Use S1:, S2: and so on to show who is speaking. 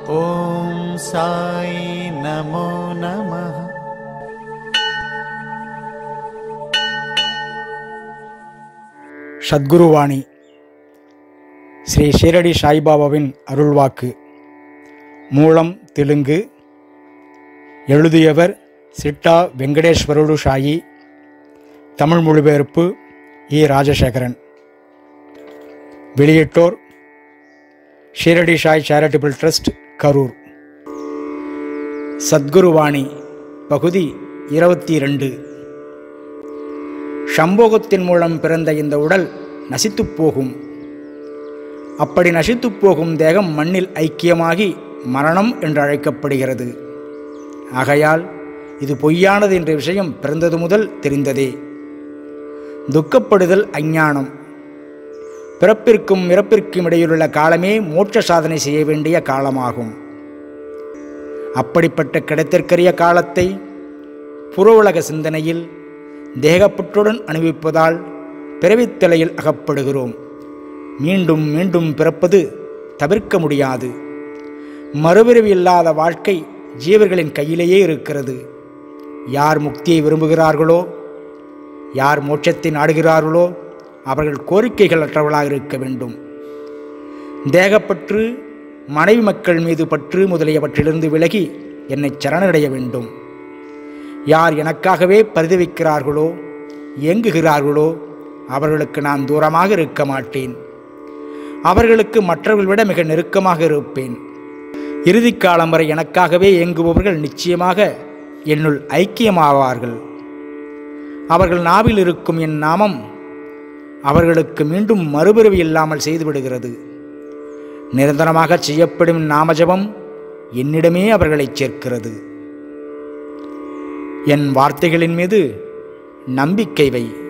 S1: ஓம் சாய் நமோ நமः.
S2: சத்குருவாணி ஸ்ரீ ஷீரடி சாய்பாபாவின் அருள்வாக்கு. மூலம் தெலுங்கு. எழுதியவர் சிட்டா வெங்கடேஸ்வரடு சாயி. தமிழ் மொழிபெயர்ப்பு இ. ராஜசேகரன். வெளியிட்டோர் ஷீரடி சாய் சேரிட்டபிள் ட்ரஸ்ட், கரூர். சத்குருவாணி பகுதி 22. சம்போகத்தின் மூலம் பிறந்த இந்த உடல் நசித்துப் போகும். அப்படி நசித்துப் போகும் தேகம் மண்ணில் ஐக்கியமாகி மரணம் என்று அழைக்கப்படுகிறது. ஆகையால் இது பொய்யானது என்ற விஷயம் பிறந்தது முதல் தெரிந்ததே. துக்கப்படுதல் அஞ்ஞானம். பிறப்பிற்கும் இறப்பிற்கும் இடையிலுள்ள காலமே மோட்ச சாதனை செய்ய வேண்டிய காலமாகும். அப்படிப்பட்ட கிடைத்திற்கரிய காலத்தை புற உலக சிந்தனையில் தேகப்பற்றுடன் அனுபவிப்பதால் பிறவித்தலையில் அகப்படுகிறோம். மீண்டும் மீண்டும் பிறப்பது தவிர்க்க முடியாது. மறுபிறவி இல்லாத வாழ்க்கை ஜீவர்களின் கையிலேயே இருக்கிறது. யார் முக்தியை விரும்புகிறார்களோ, யார் மோட்சத்தை நாடுகிறார்களோ அவர்கள் கோரிக்கைகள் அற்றவர்களாக இருக்க வேண்டும். தேகப்பற்று, மனைவி மக்கள் மீது பற்று முதலியவற்றிலிருந்து விலகி என்னை சரணடைய வேண்டும். யார் எனக்காகவே பரிதவிக்கிறார்களோ, இயங்குகிறார்களோ அவர்களுக்கு நான் தூரமாக இருக்க மாட்டேன். அவர்களுக்கு மற்றவர்கள் விட மிக நெருக்கமாக இருப்பேன். இறுதி காலம் வரை எனக்காகவே இயங்குபவர்கள் நிச்சயமாக என்னுள் ஐக்கியமாவார்கள். அவர்கள் நாவில் இருக்கும் என் நாமம் அவர்களுக்கு மீண்டும் மறுபிறவி இல்லாமல் செய்துவிடுகிறது. நிரந்தரமாக செய்யப்படும் நாமஜபம் என்னிடமே அவர்களை சேர்க்கிறது. என் வார்த்தைகளின் மீது நம்பிக்கை வை.